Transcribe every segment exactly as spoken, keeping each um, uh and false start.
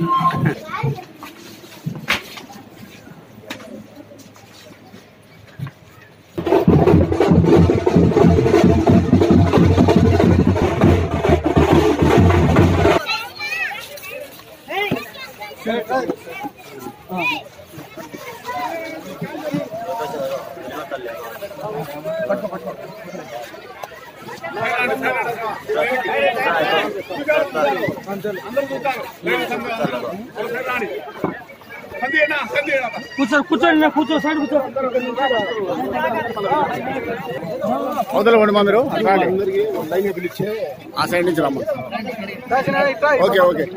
కూర్చో కూర్చోండి కూర్చో సైడ్ కూర్చో వదలకండి మా మీరు ఆ సైడ్ నుంచి రమ్మ. ఓకే ఓకే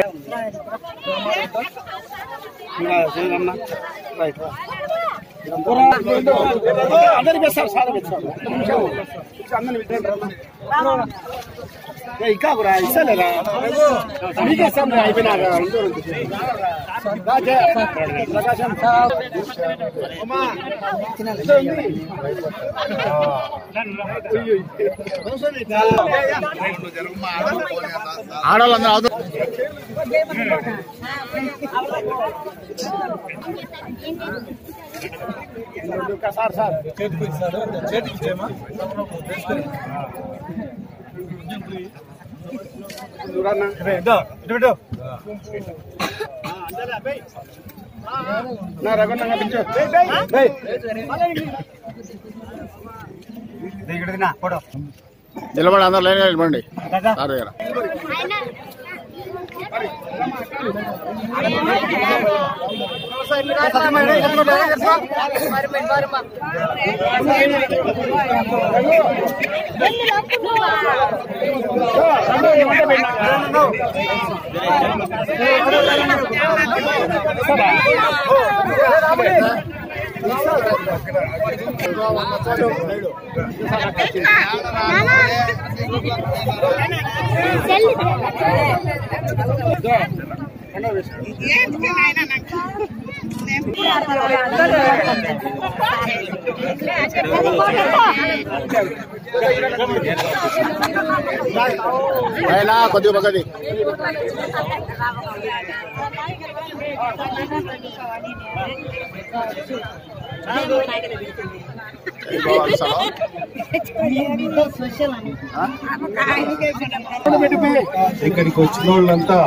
అందరికి సార్ సార్ ఇంకా కూడా ఇస్తలేరా మీకే సార్ అయిపోయినా ప్రకాశం ఆడవాళ్ళందరూ సార్ సార్ చేతికి సార్ చేతికి చేయమా నిలబడి అందరు లైన్ నిలబండి సార్ దగ్గర. కొద్దిగా పక్కది ఇక్కడికి వచ్చిన వాళ్ళంతా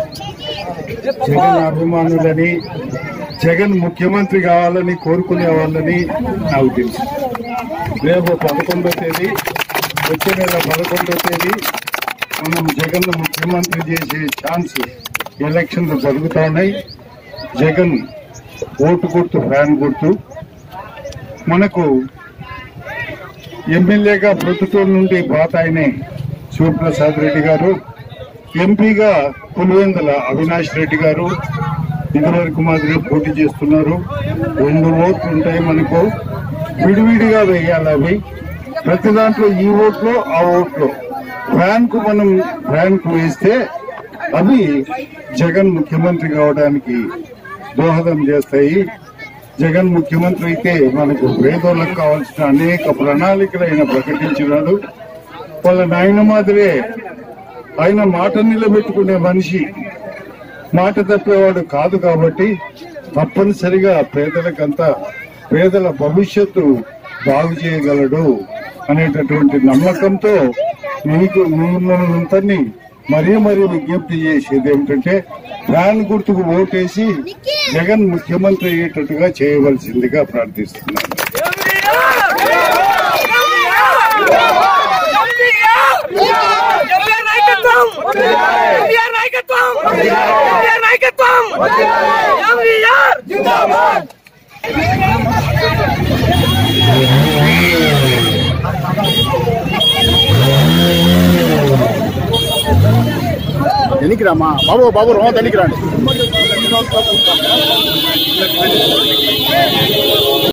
జగన్ అభిమానులని, జగన్ ముఖ్యమంత్రి కావాలని కోరుకునే వాళ్ళని నాకు తెలుసు. రేపు పదకొండో తేదీ వచ్చే నెల పదకొండో తేదీ మనం జగన్ ముఖ్యమంత్రి చేసే ఛాన్స్ ఎలక్షన్లు జరుగుతా ఉన్నాయి. జగన్ ఓటు గుర్తు, ఫ్యాన్ గుర్తు. మనకు ఎమ్మెల్యేగా ప్రొద్దుటూరు నుండి పాత ఆయనే శివప్రసాద్ రెడ్డి గారు, ఎంపీగా పులివెందుల అవినాష్ రెడ్డి గారు ఇదివరకు మాదిరిగా పోటీ చేస్తున్నారు. రెండు ఓట్లు ఉంటాయి మనకు, విడివిడిగా వేయాలి. అవి ప్రతి దాంట్లో ఈ ఓట్లో ఆ ఓట్లో ఫ్యాన్ కు మనం ఫ్యాన్ కు వేస్తే అవి జగన్ ముఖ్యమంత్రి కావడానికి దోహదం చేస్తాయి. జగన్ ముఖ్యమంత్రి అయితే మనకు పేదోళ్లకు కావాల్సిన అనేక ప్రణాళికలు ఆయన ప్రకటించినాడు. వాళ్ళ నాయన మాదిరే ఆయన మాట నిలబెట్టుకునే మనిషి, మాట తప్పేవాడు కాదు. కాబట్టి తప్పనిసరిగా పేదలకంతా పేదల భవిష్యత్తు బాగు చేయగలడు అనేటటువంటి నమ్మకంతో మీకు మిమ్మల్ని మరీ మరీ విజ్ఞప్తి చేసేది ఏమిటంటే ఫ్యాన్ గుర్తుకు ఓటేసి జగన్ ముఖ్యమంత్రి అయ్యేటట్టుగా చేయవలసిందిగా ప్రార్థిస్తున్నాను. ఎన్నికి రామా బాబు బాబు రో ఎన్నికి రండి.